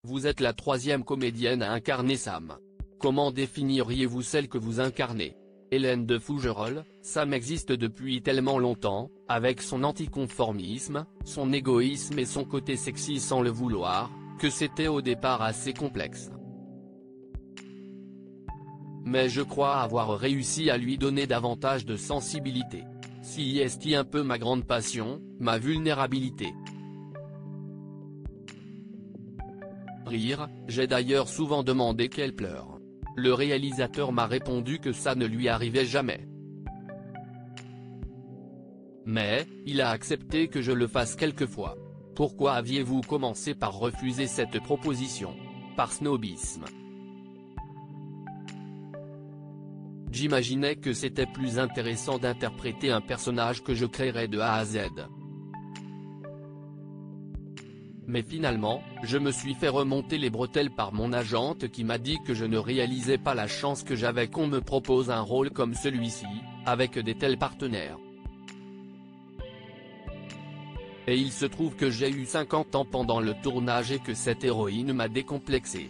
Vous êtes la troisième comédienne à incarner Sam. Comment définiriez-vous celle que vous incarnez? Hélène de Fougerolles, Sam existe depuis tellement longtemps, avec son anticonformisme, son égoïsme et son côté sexy sans le vouloir, que c'était au départ assez complexe. Mais je crois avoir réussi à lui donner davantage de sensibilité. Si est un peu ma grande passion, ma vulnérabilité. Rire, j'ai d'ailleurs souvent demandé qu'elle pleure. Le réalisateur m'a répondu que ça ne lui arrivait jamais. Mais, il a accepté que je le fasse quelquefois. Pourquoi aviez-vous commencé par refuser cette proposition? Par snobisme. J'imaginais que c'était plus intéressant d'interpréter un personnage que je créerais de A à Z. Mais finalement, je me suis fait remonter les bretelles par mon agente qui m'a dit que je ne réalisais pas la chance que j'avais qu'on me propose un rôle comme celui-ci, avec des tels partenaires. Et il se trouve que j'ai eu 50 ans pendant le tournage et que cette héroïne m'a décomplexé.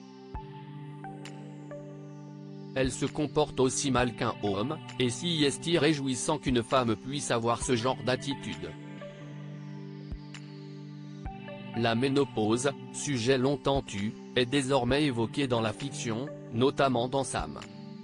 Elle se comporte aussi mal qu'un homme, et si est-il réjouissant qu'une femme puisse avoir ce genre d'attitude. La ménopause, sujet longtemps tu, est désormais évoqué dans la fiction, notamment dans Sam.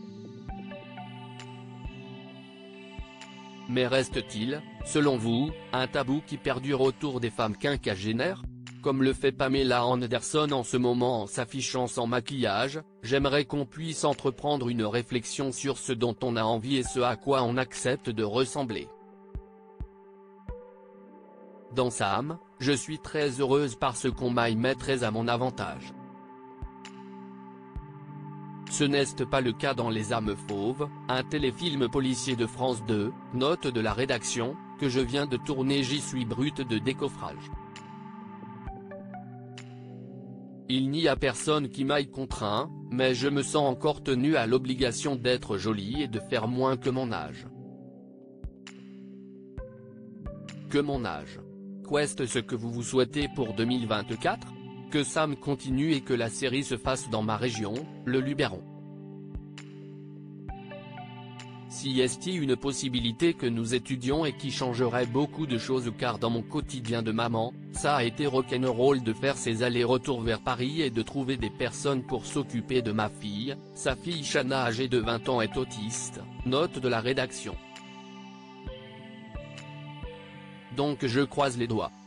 Mais reste-t-il, selon vous, un tabou qui perdure autour des femmes quinquagénaires? Comme le fait Pamela Anderson en ce moment en s'affichant sans maquillage, j'aimerais qu'on puisse entreprendre une réflexion sur ce dont on a envie et ce à quoi on accepte de ressembler. Dans Sam, je suis très heureuse parce qu'on m'aille très à mon avantage. Ce n'est pas le cas dans Les âmes fauves, un téléfilm policier de France 2, note de la rédaction, que je viens de tourner. J'y suis brute de décoffrage. Il n'y a personne qui m'aille contraint, mais je me sens encore tenue à l'obligation d'être jolie et de faire moins que mon âge. Que mon âge. Qu'est-ce ce que vous souhaitez pour 2024? Que Sam continue et que la série se fasse dans ma région, le Luberon. Si est une possibilité que nous étudions et qui changerait beaucoup de choses car dans mon quotidien de maman, ça a été rock'n'roll de faire ses allers-retours vers Paris et de trouver des personnes pour s'occuper de ma fille. Sa fille Shana âgée de 20 ans est autiste, note de la rédaction. Donc je croise les doigts.